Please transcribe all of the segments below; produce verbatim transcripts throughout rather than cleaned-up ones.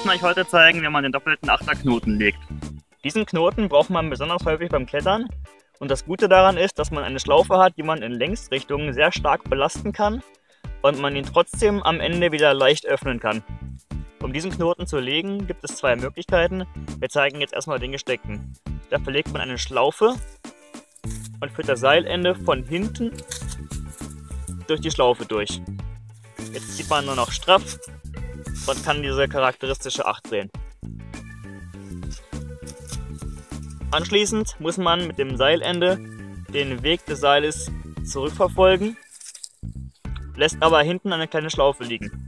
möchten euch heute zeigen, wie man den doppelten Achterknoten legt. Diesen Knoten braucht man besonders häufig beim Klettern. Und das Gute daran ist, dass man eine Schlaufe hat, die man in Längsrichtungen sehr stark belasten kann und man ihn trotzdem am Ende wieder leicht öffnen kann. Um diesen Knoten zu legen, gibt es zwei Möglichkeiten. Wir zeigen jetzt erstmal den gesteckten. Dafür legt man eine Schlaufe und führt das Seilende von hinten durch die Schlaufe durch. Jetzt zieht man nur noch straff und kann diese charakteristische Acht drehen. Anschließend muss man mit dem Seilende den Weg des Seiles zurückverfolgen, lässt aber hinten eine kleine Schlaufe liegen.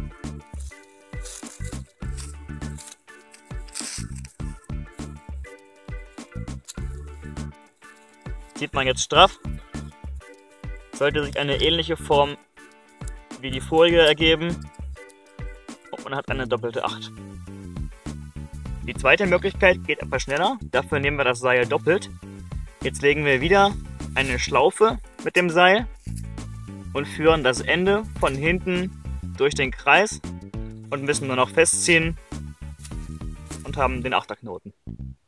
Zieht man jetzt straff, sollte sich eine ähnliche Form wie die vorige ergeben und man hat eine doppelte Acht. Die zweite Möglichkeit geht etwas schneller, dafür nehmen wir das Seil doppelt. Jetzt legen wir wieder eine Schlaufe mit dem Seil und führen das Ende von hinten durch den Kreis und müssen nur noch festziehen und haben den Achterknoten.